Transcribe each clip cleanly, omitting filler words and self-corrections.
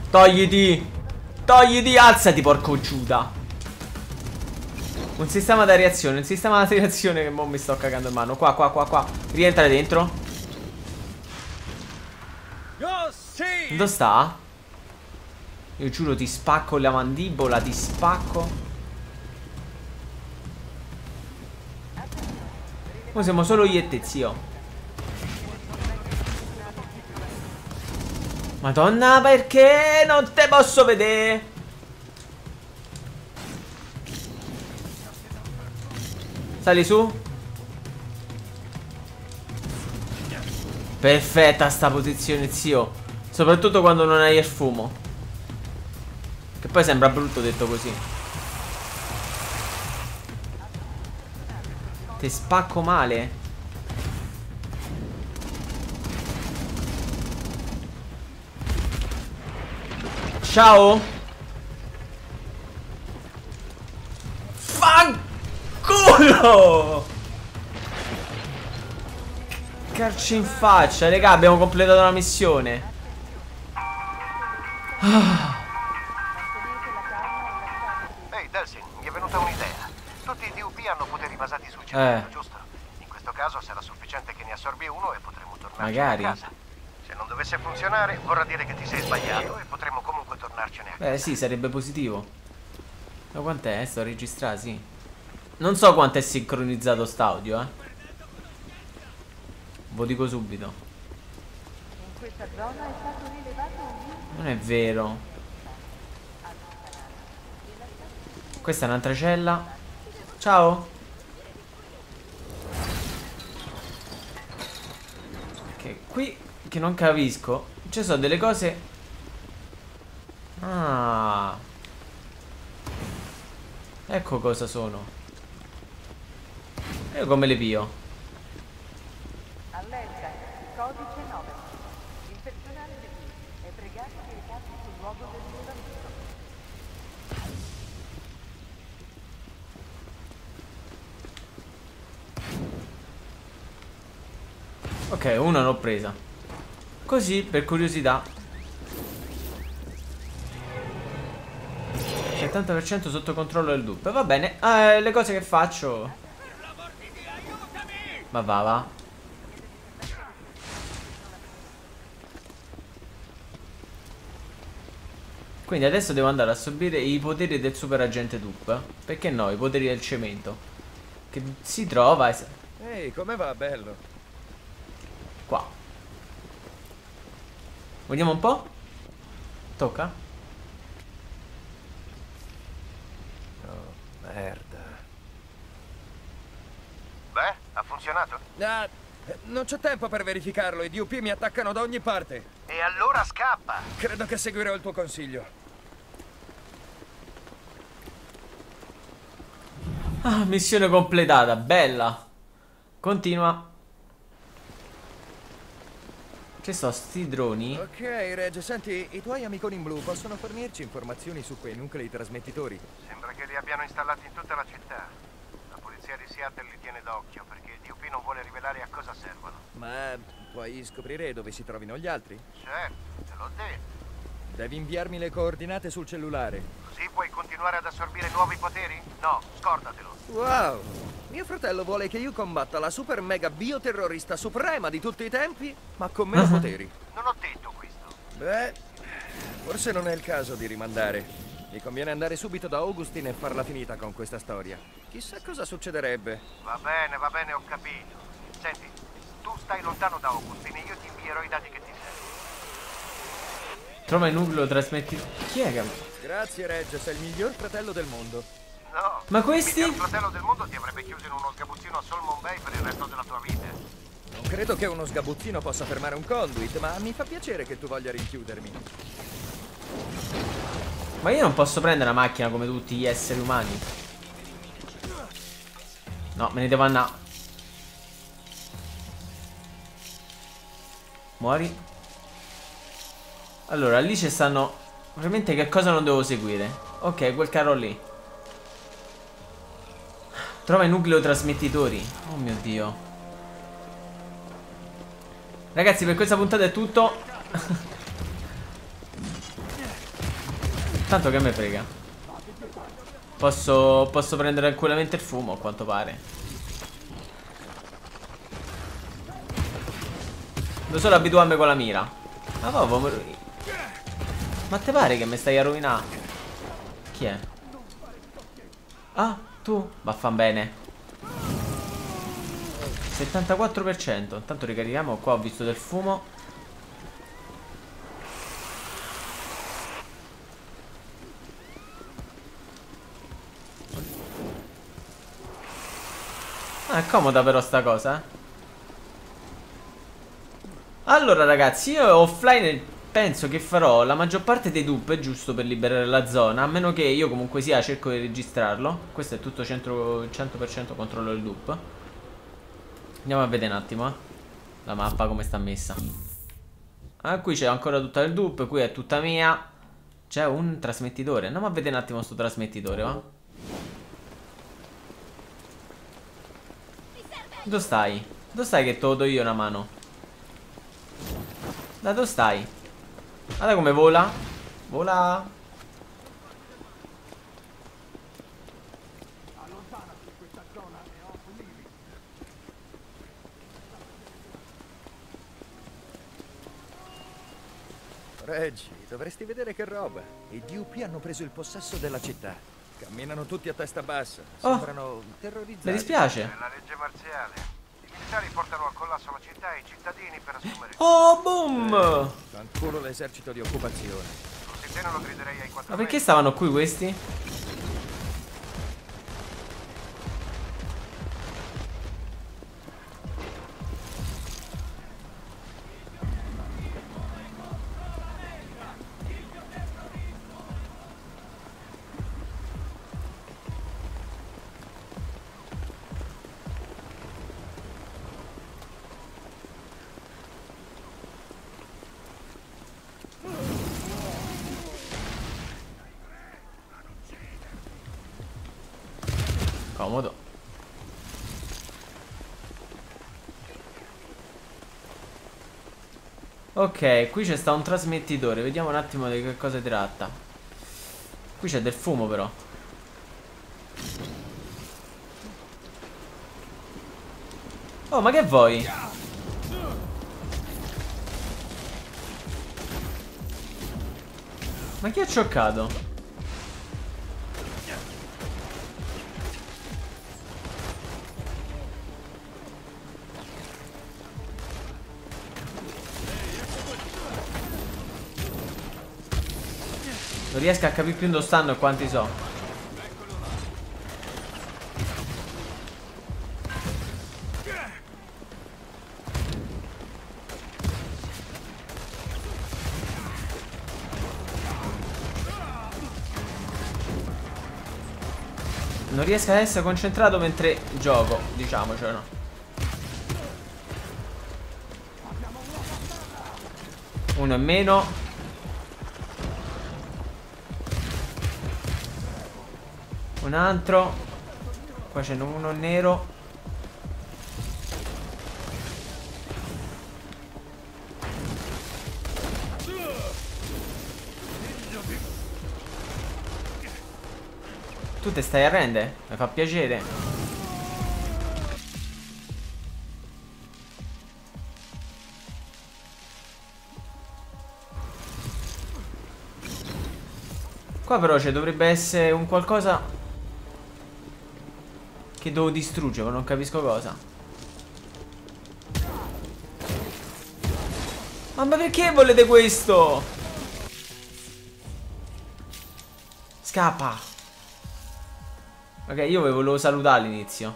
Togliti. Togliti, alzati, porco Giuda. Un sistema da reazione. Un sistema da reazione che mo mi sto cagando in mano. Qua, qua, qua, qua. Rientra dentro. Dove sta? Io giuro ti spacco la mandibola. Ti spacco. Noi siamo solo io e te, zio. Madonna, perché non te posso vedere? Sali su. Perfetta sta posizione, zio. Soprattutto quando non hai il fumo. Che poi sembra brutto detto così. Te spacco male. Ciao. Fanculo. Calcio in faccia. Raga, abbiamo completato la missione. Ehi, Delsin, mi è venuta un'idea. Tutti i DUP hanno poteri basati sul cemento, giusto? In questo caso sarà sufficiente che ne assorbi uno e potremo tornarcene a casa. Se non dovesse funzionare, vorrà dire che ti sei sbagliato e potremo comunque tornarcene a casa. Beh, sì, sarebbe positivo. Ma quant'è? Sto registrando, sì. Non so quanto è sincronizzato st'audio, Ve lo dico subito. In questa zona è stato rilevato un Non è vero. Questa è un'altra cella. Ciao. Ok, qui che non capisco. Ci sono delle cose. Ah. Ecco cosa sono. Io come le pio? allerta, codice 9. Il personale è pregato di recarsi sul luogo del rilevamento. Ok, una l'ho presa. Così, per curiosità. 70% sotto controllo del DUP. Va bene, le cose che faccio. Ma va. Quindi adesso devo andare a subire i poteri del super agente DUP. Perché no, i poteri del cemento. Che si trova. Ehi, come va, bello? Qua. Vediamo un po'. Tocca. Oh, merda. Beh, ha funzionato? Ah, non c'ho tempo per verificarlo, i DUP mi attaccano da ogni parte. E allora scappa! Credo che seguirò il tuo consiglio. Ah, missione completata, bella. Continua. Che so, sti droni? Ok, Reg, senti, i tuoi amiconi in blu possono fornirci informazioni su quei nuclei trasmettitori? Sembra che li abbiano installati in tutta la città. La polizia di Seattle li tiene d'occhio perché il DUP non vuole rivelare a cosa servono. Ma puoi scoprire dove si trovino gli altri? Certo, te l'ho detto. Devi inviarmi le coordinate sul cellulare. Così puoi continuare ad assorbire nuovi poteri? No, scordatelo. Wow! Mio fratello vuole che io combatta la super mega bioterrorista suprema di tutti i tempi, ma con meno poteri. Non ho detto questo. Beh, forse non è il caso di rimandare. Mi conviene andare subito da Augustine e farla finita con questa storia. Chissà cosa succederebbe. Va bene, ho capito. Senti, tu stai lontano da Augustine, io ti invierò i dati che ti servono. Trova il nucleo, trasmetti. Chi è che... Grazie, Reg, sei il miglior fratello del mondo. No. Ma questi? Il fratello del mondo ti avrebbe chiuso in uno sgabuzzino a Solomon Bay per il resto della tua vita. Non credo che uno sgabuzzino possa fermare un conduit, ma mi fa piacere che tu voglia rinchiudermi. Ma io non posso prendere la macchina come tutti gli esseri umani. No, me ne devo andare. Muori. Allora, lì ci stanno. Veramente che cosa non devo seguire? Ok, quel carro lì. Trova i nucleotrasmettitori. Oh mio Dio. Ragazzi, per questa puntata è tutto. Tanto che me frega. Posso prendere tranquillamente il fumo, a quanto pare. Devo solo abituarmi con la mira. Ma proprio... Ma te pare che mi stai a rovinare? Chi è? Ah, tu? Vaffanbene. 74%. Intanto ricarichiamo. Qua ho visto del fumo. Ah, è comoda però sta cosa, eh. Allora ragazzi, io offline penso che farò la maggior parte dei dupe, giusto per liberare la zona. A meno che io comunque sia cerco di registrarlo. Questo è tutto 100% controllo del dupe. Andiamo a vedere un attimo, la mappa come sta messa. Ah, qui c'è ancora tutta il dupe. Qui è tutta mia. C'è un trasmettitore. Andiamo a vedere un attimo sto trasmettitore, va? Dove stai? Dove stai che te lo do io una mano? Da dove stai? Guarda come vola. Vola. Reggie, dovresti vedere che roba. I DUP hanno preso il possesso della città. Camminano tutti a testa bassa. Sembrano terrorizzati. Mi dispiace. È la legge marziale. I militari portano al collasso la città e i cittadini per assumere... Oh, boom! Fanculo l'esercito di occupazione. Così te non lo griderei ai 4 Ma perché stavano qui questi? Comodo. Ok, qui c'è sta un trasmettitore. Vediamo un attimo di che cosa tratta. Qui c'è del fumo però. Oh, ma che vuoi? Ma chi ha cioccato? Non riesco a capire più dove stanno e quanti so. Non riesco ad essere concentrato mentre gioco, diciamocelo, no? Uno in meno. Un altro. Qua c'è uno nero. Tu te stai a rendere? Mi fa piacere. Qua però ci dovrebbe essere un qualcosa che devo distruggere, ma non capisco cosa. Ma perché volete questo? Scappa. Ok, io vi volevo salutare all'inizio.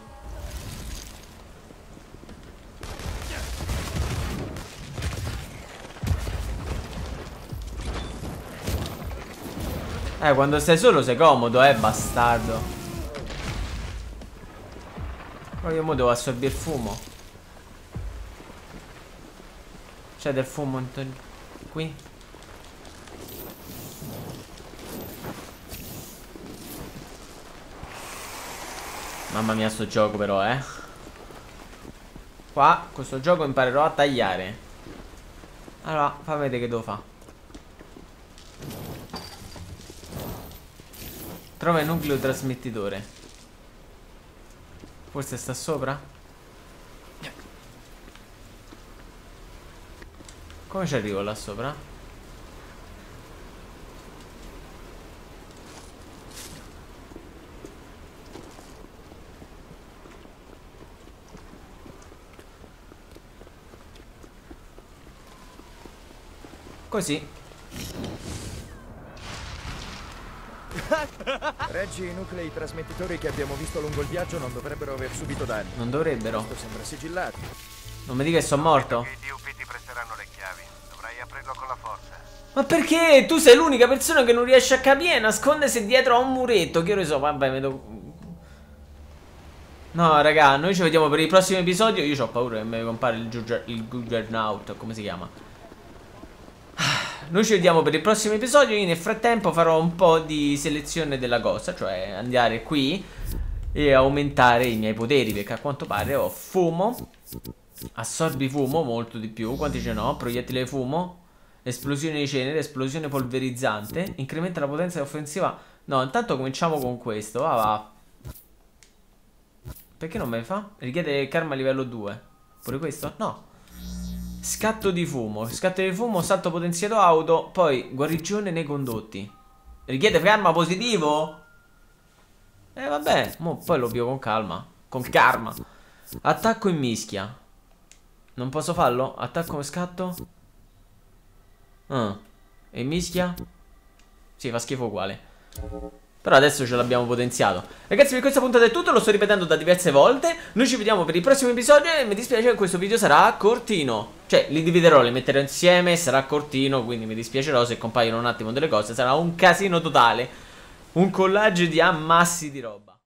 Quando stai solo sei comodo, bastardo. Però io mo devo assorbire il fumo. C'è del fumo qui? Mamma mia sto gioco però, Qua, con sto gioco imparerò a tagliare. Allora, fammi vedere che devo fare. Trova il nucleo trasmettitore. Forse sta sopra? Come ci arrivo là sopra? Così. Reggi, i nuclei trasmettitori che abbiamo visto lungo il viaggio non dovrebbero aver subito danni. Non dovrebbero. Questo sembra sigillato. Non mi dica che sono morto. I DUP ti presteranno le chiavi. Dovrai aprirlo con la forza. Ma perché? Tu sei l'unica persona che non riesce a capire. Nascondersi dietro a un muretto. Che io ne so, vabbè, vedo. No, raga, noi ci vediamo per il prossimo episodio. Io ho paura che mi compare il Juggernaut, come si chiama. Noi ci vediamo per il prossimo episodio. Io nel frattempo farò un po' di selezione della cosa, cioè andare qui e aumentare i miei poteri, perché a quanto pare ho fumo, assorbi fumo, molto di più. Quanti ce n'ho? Proiettile fumo, esplosione di cenere, esplosione polverizzante, incrementa la potenza offensiva. No, intanto cominciamo con questo. Va. Perché non me ne fa? Richiede karma livello 2. Pure questo? No. Scatto di fumo, salto potenziato auto, poi guarigione nei condotti. Richiede karma positivo? Vabbè, poi lo pio con calma. Con karma. Attacco in mischia. Non posso farlo? Attacco e scatto? E in mischia? Sì, fa schifo uguale. Però adesso ce l'abbiamo potenziato. Ragazzi, per questa puntata è tutto, lo sto ripetendo da diverse volte. Noi ci vediamo per il prossimo episodio e mi dispiace che questo video sarà cortino. Cioè, li dividerò, li metterò insieme, sarà cortino, quindi mi dispiacerò se compaiono un attimo delle cose. Sarà un casino totale. Un collage di ammassi di roba.